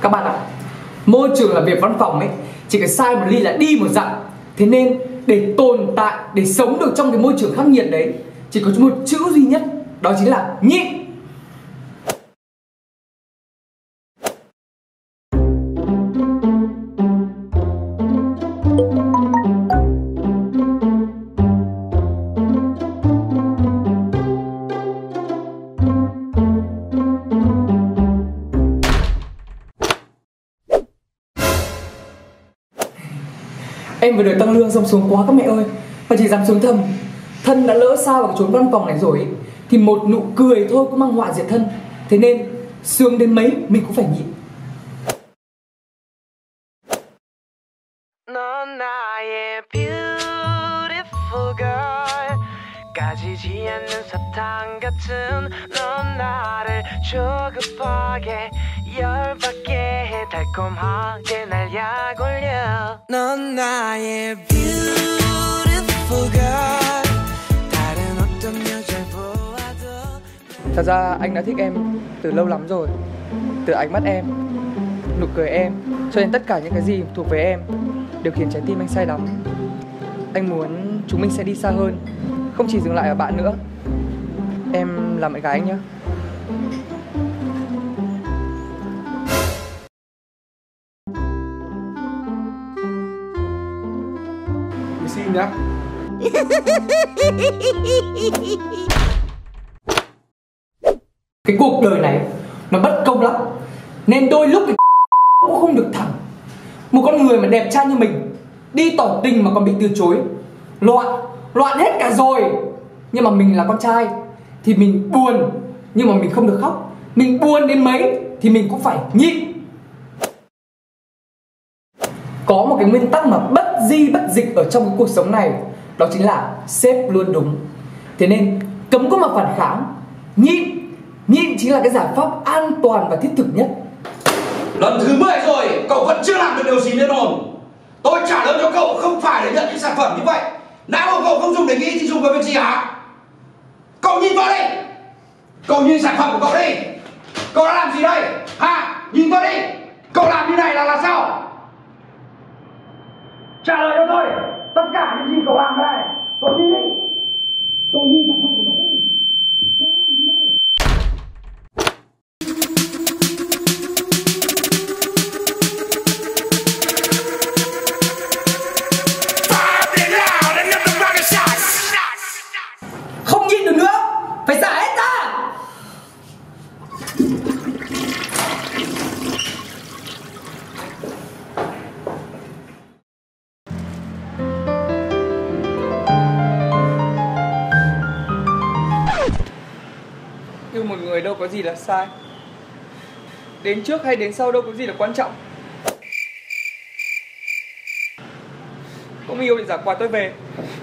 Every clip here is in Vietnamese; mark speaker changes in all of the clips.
Speaker 1: Các bạn ạ, môi trường làm việc văn phòng ấy chỉ cần sai một ly là đi một dặm. Thế nên để tồn tại, để sống được trong cái môi trường khắc nghiệt đấy, chỉ có một chữ duy nhất, đó chính là nhịn. Em vừa được tăng lương xong xuống quá các mẹ ơi. Mà chỉ dám xuống thầm. Thân đã lỡ sao vào cái chốn văn phòng này rồi ấy, thì một nụ cười thôi cũng mang họa diệt thân. Thế nên sướng đến mấy mình cũng phải nhịn.
Speaker 2: 넌 나의 beautiful girl 까지지 않는 사탕 같은 넌 나를 조급하게 열받게 해 달콤하게 날 약올려 넌 나의 beautiful girl 다른 어떤 여자를 보아도
Speaker 1: Thật ra anh đã thích em từ lâu lắm rồi. Từ ánh mắt em, nụ cười em, cho đến tất cả những cái gì thuộc về em đều khiến trái tim anh say đắm. Anh muốn chúng mình sẽ đi xa hơn, không chỉ dừng lại ở bạn nữa. Em làm bạn gái anh nhé.
Speaker 3: Mình xin nhá.
Speaker 1: Cái cuộc đời này nó bất công lắm, nên đôi lúc cái cũng không được thẳng. Một con người mà đẹp trai như mình đi tỏ tình mà còn bị từ chối, loạn hết cả rồi. Nhưng mà mình là con trai thì mình buồn, nhưng mà mình không được khóc. Mình buồn đến mấy thì mình cũng phải nhịn. Có một cái nguyên tắc mà bất di bất dịch ở trong cái cuộc sống này, đó chính là sếp luôn đúng. Thế nên cấm có mà phản kháng. Nhịn chính là cái giải pháp an toàn và thiết thực nhất.
Speaker 4: Lần thứ 10 rồi, cậu vẫn chưa làm được điều gì nên ổn. Tôi trả lời cho cậu không phải để nhận những sản phẩm như vậy. Não của cậu không dùng để nghĩ thì dùng vào việc gì hả? Cậu nhìn tôi đi. Cậu nhìn sản phẩm của cậu đi. Cậu đã làm gì đây? Hả? Nhìn tôi đi. Cậu làm như này là sao? Trả lời cho tôi. Tất cả những gì cậu làm ở đây. Cậu nhìn đi. Cậu nhìn sản phẩm của cậu đi.
Speaker 1: Không nhịn được nữa, phải xả hết ra. Yêu một người đâu có gì là sai. Đến trước hay đến sau đâu có gì là quan trọng. Không yêu thì giả quà tôi về.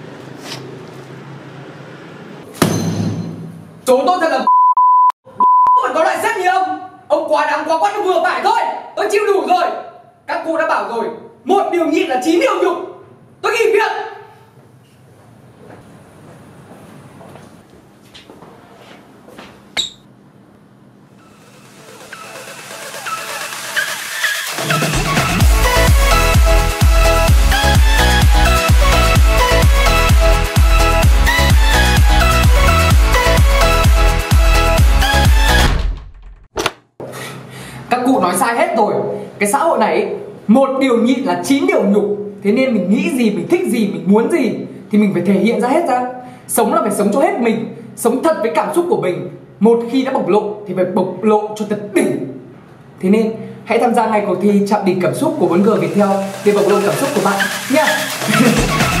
Speaker 1: Chỗ tôi thật là còn có loại sếp như ông quá đáng quá quát, nó vừa phải thôi. Tôi chịu đủ rồi. Các cô đã bảo rồi, một điều nhịn là 9 điều nhục. Tôi nghỉ việc. Các cụ nói sai hết rồi. Cái xã hội này một điều nhịn là 9 điều nhục. Thế nên mình nghĩ gì, mình thích gì, mình muốn gì thì mình phải thể hiện ra hết ra. Sống là phải sống cho hết mình, sống thật với cảm xúc của mình. Một khi đã bộc lộ thì phải bộc lộ cho thật đỉnh. Thế nên hãy tham gia ngay cuộc thi chạm đỉnh cảm xúc của 4G Viettel để bộc lộ cảm xúc của bạn nha.